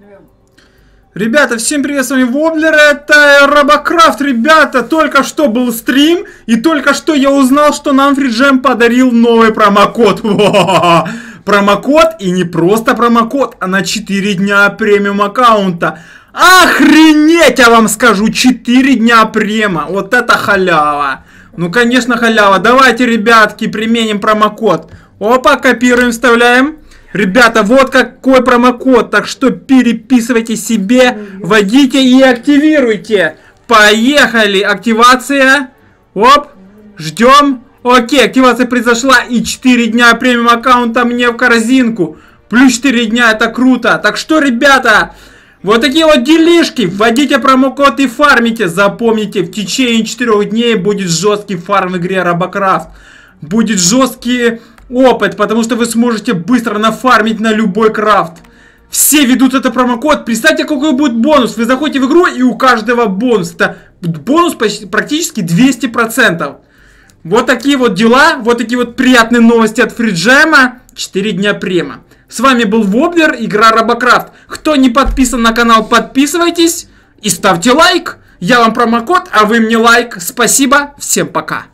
Ребята, всем привет, с вами Воблер, это Робокрафт, ребята, только что был стрим, и только что я узнал, что нам Фриджем подарил новый промокод. Промокод, и не просто промокод, а на 4 дня премиум аккаунта. Охренеть, я вам скажу, 4 дня према, вот это халява. Ну, конечно, халява. Давайте, ребятки, применим промокод. Опа, копируем, вставляем. Ребята, вот какой промокод, так что переписывайте себе, вводите и активируйте. Поехали, активация. Оп, ждем. Окей, активация произошла, и 4 дня премиум аккаунта мне в корзинку. Плюс 4 дня, это круто. Так что, ребята, вот такие вот делишки. Вводите промокод и фармите. Запомните, в течение 4 дней будет жесткий фарм в игре Робокрафт. Будет жесткий опыт, потому что вы сможете быстро нафармить на любой крафт. Все ведут этот промокод. Представьте, какой будет бонус. Вы заходите в игру, и у каждого бонус. Это бонус практически 200%. Вот такие вот дела. Вот такие вот приятные новости от Фриджема. 4 дня према. С вами был Воблер, игра Робокрафт. Кто не подписан на канал, подписывайтесь и ставьте лайк. Я вам промокод, а вы мне лайк. Спасибо. Всем пока.